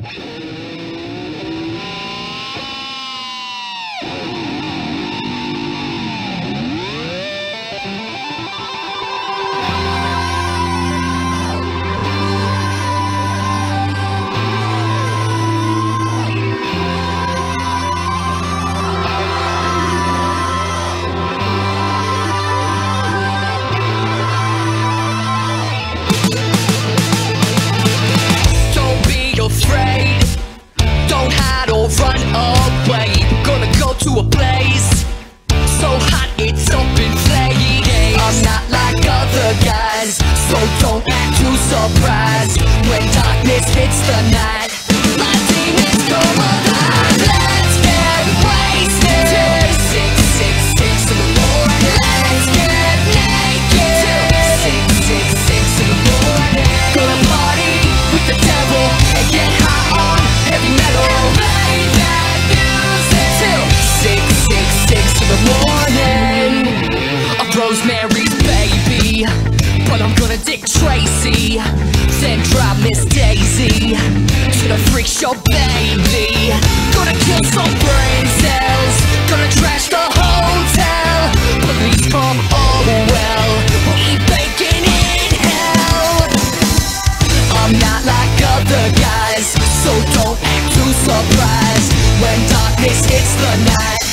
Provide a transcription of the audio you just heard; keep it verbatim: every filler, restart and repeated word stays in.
To a place so hot it's up in flames. I'm not like other guys, so don't act too surprised when darkness hits the night. My demons come alive. Let's get wasted till six, six, six in the morning. Let's get naked till six, six, six in the morning. Gonna party with the devil and get high on heavy metal. Play that music till six, six, six in the morning. I'm Rosemary's baby, but I'm gonna Dick Tracy, then drive Miss Daisy to the freak show, baby. Gonna kill some brain cells, gonna trash the hotel. Police come, oh well, we'll eat bacon in hell. I'm not like other guys, so don't act too surprised when darkness hits the night.